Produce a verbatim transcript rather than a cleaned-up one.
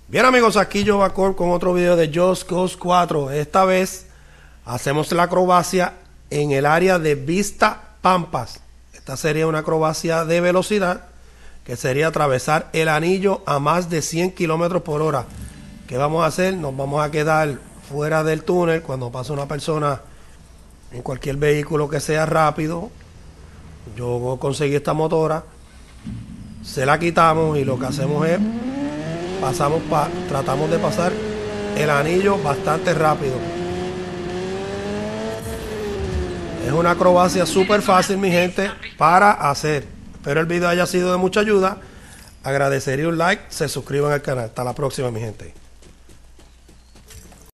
Bien amigos, aquí yo Bacor con otro video de Just Cause cuatro. Esta vez hacemos la acrobacia en el área de Vista Pampas. Esta sería una acrobacia de velocidad que sería atravesar el anillo a más de cien kilómetros por hora. ¿Qué vamos a hacer? Nos vamos a quedar fuera del túnel cuando pase una persona en cualquier vehículo que sea rápido. Yo conseguí esta motora, se la quitamos y lo que hacemos es pasamos pa, tratamos de pasar el anillo bastante rápido. Es una acrobacia súper fácil, mi gente, para hacer. Espero el video haya sido de mucha ayuda. Agradecería un like, se suscriban al canal. Hasta la próxima, mi gente.